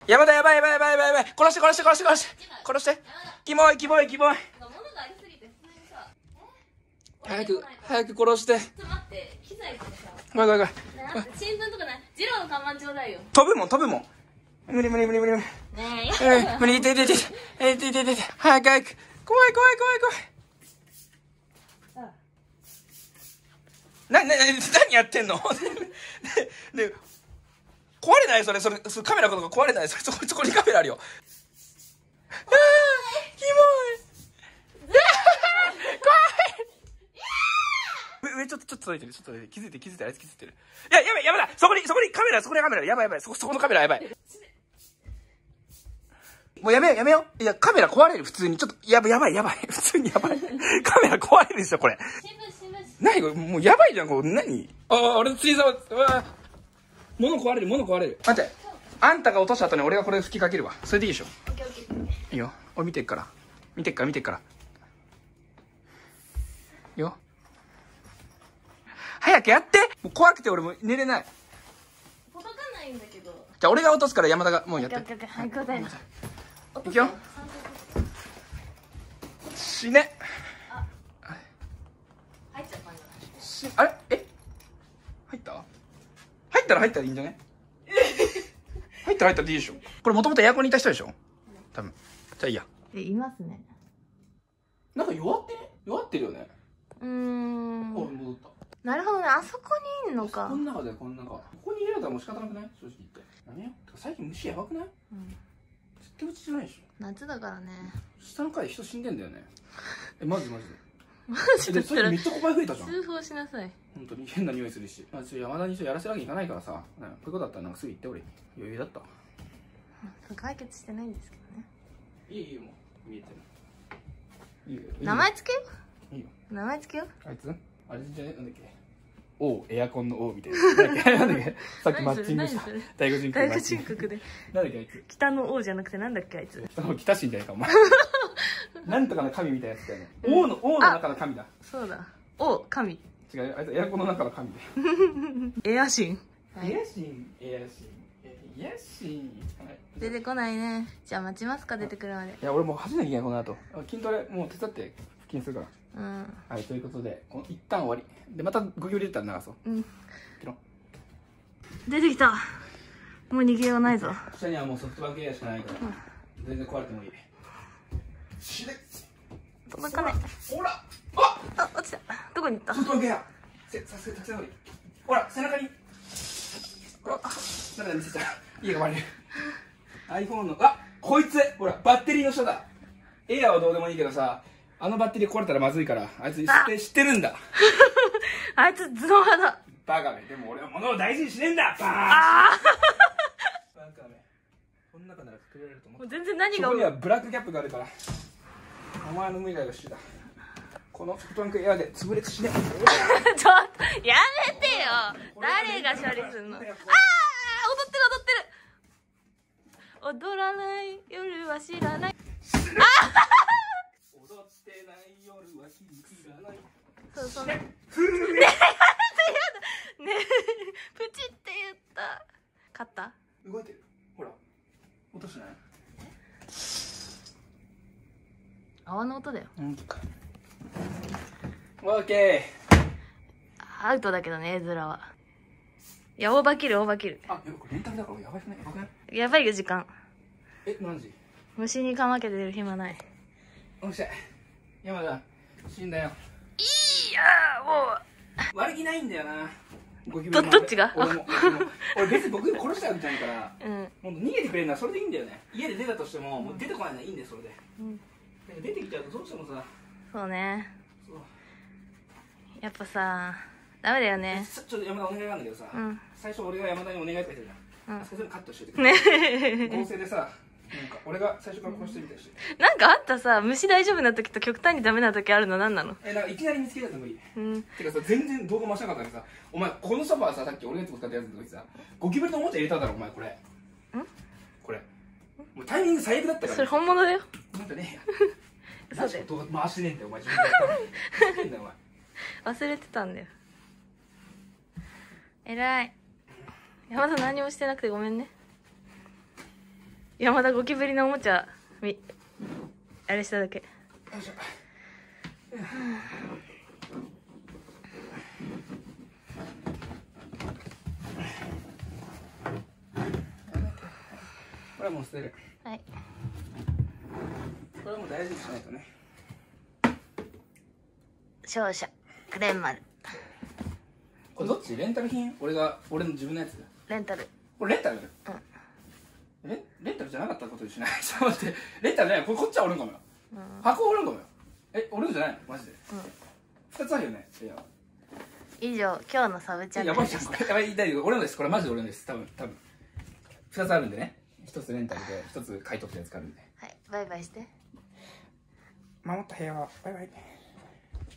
山田やばいやばいやばいやばいやばい。殺して殺して殺して殺して。殺して。キモいキモいキモい。早く、早く殺して。ちょっと待って、機材とかさ。ごめんごめんごめん。新聞とかない。ジローの看板ちょうだいよ。飛ぶもん飛ぶもん。無理無理無理無理無理。ねえ。無理、痛い痛い痛い。痛い痛い痛い。早く早く。怖い怖い怖い怖い。何やってんので、壊れないそれカメラとか壊れないそこにカメラあるよ。あー、キモい。怖い。上ちょっと届いてる、ちょっと気づいてる、あいつ気づいてる。いや、やばい、やばい、そこにカメラ、やばいやばい、そこのカメラやばい。もうやめよう。いや、カメラ壊れる、普通に。ちょっと、やばい。普通にやばい。カメラ壊れるでしょ、これ。何これ、もうやばいじゃん、こう、何俺の釣り竿、物壊れる。待って。あんたが落とした後に俺がこれ吹きかけるわ。それでいいでしょ。いいよ。俺見てっから。見てっから。いいよ。早くやって。もう怖くて俺も寝れない。 届かないんだけど。 じゃあ俺が落とすから山田がもうやって。 はい、答えな。 いくよ。死ね。 入っちゃったんだ。 あれ入ったらいいんじゃね。入ったらでいいでしょ。これもともとエアコンにいた人でしょ多分。じゃあいいや。 いますね。 なんか弱ってるよね。戻った。 なるほどね、あそこにいんのか。 この中でここに入れられたらもう仕方なくない？正直言って。やめよ。最近虫やばくない？絶対うちじゃないでしょ。 夏だからね。 下の階人死んでんだよね。マジで。それめっちゃ小林増えたじゃん。 通報しなさい。 本当に変な匂いするし。山田にやらせるわけにいかないからさ。こういうことだったらなんかすぐ言って俺。余裕だった。 解決してないんですけどね。 いいよもう見えてる。いいよ。 名前つけよう。いいよ。 名前つけよう。 あいつ？あれじゃね、なんだっけ。エアコンの王みたいな。なんだっけ。さっきマッチングした。第五人格で。なんだっけあいつ。 北の王じゃなくてなんだっけあいつ。 北神じゃないかお前。なんとかの神みたいなやつだよね。王の中の神だ。 そうだ。王神。 違う、あいつエアコンの中の神で。エア神。 エア神。 出てこないね。じゃあ待ちますか、出てくるまで。 いや、俺もう走んなきゃいけないこの後。筋トレもう手伝って腹筋するから。はい、ということで一旦終わりで、またゴキブリ出たら流そう。 出てきた。もう逃げようないぞ。 下にはもうソフトバンクエアしかないから、全然壊れてもいい。死ね。 届かない。 ほら、 落ちた。どこに行った？ ソフトバンクエアさすがたくさんおり。ほら背中になんだ見せちゃう。家が割れる。 iPhone のこいつほらバッテリーの下だ。エアはどうでもいいけどさ、あのバッテリー壊れたらまずいから、あいつ知ってるんだ。 あいつ頭脳派だ。 バカめ。でも俺は物を大事にしねえんだ。バカめ。この中なら隠れられると思った。 全然何が。 そこにはブラックキャップがあるから、お前の無以外は死だ。このソフトバンクエアで潰れて死ね。ちょっとやめてよ。誰が処理すんの。踊ってる。踊らない夜は知らない。踊ってない夜は知らない。そうね。ねえ、やだ。ねえ、プチって言った。勝った？ 動いてる。ほら、音しない？ 泡の音だよ。 オッケー。アウトだけどね、絵面は。いや、オーバーキル。 これレンタルだからやばいね。 やばいよ、時間。 何時？ 虫にかまけてる暇ない。 おっしゃい。山田、死んだよ。 いやー、もう。悪気ないんだよな。 どっちが？ 俺別に僕殺したわけじゃないから、もう逃げてくれるのはそれでいいんだよね。家で出たとしても、もう出てこないのはいいんだよ、それで。出てきちゃうとどうしてもさ。 そうね。やっぱさ、ダメだよね。 ちょっと山田お願いなんだけどさ、最初俺が山田にお願いとか言ってたじゃん。それカットしといてくれ。合成でさ、なんか俺が最初から殺してみたりして。 なんかあったさ、虫大丈夫な時と極端にダメな時あるの何なの？ なんかいきなり見つけたって無理。てかさ、全然動画回しなかったからさ、お前このソファーさ、さっき俺がいつも使ったやつの時さ、ゴキブリのおもちゃ入れただろお前。これもうタイミング最悪だったから。 それ本物だよ。 なんかねえや。 そうだよ。 動画回してねえんだよお前。自分で忘れてたんだよ。偉い。山田何もしてなくてごめんね。 いや、まだゴキブリのおもちゃあれしただけ。 よいしょ。これはもう捨てる。 はい。 これはもう大事にしないとね。 勝者クレーン丸。 これどっち？レンタル品？俺の自分のやつ。 レンタル。 これレンタル？レンタルじゃなかったことにしない。ちょっと待って、レンタルじゃない。こっちは俺のかもよ。箱俺のかもよ。俺のじゃないの？マジで。2つあるよね。 以上、今日のサブチャンネルでした。 やばいじゃん。これやばい、大丈夫。俺のです。これマジで俺のです。多分2つあるんでね。1つレンタルで1つ買い取ったやつがあるんで。 はい、バイバイして。 守った部屋はバイバイ。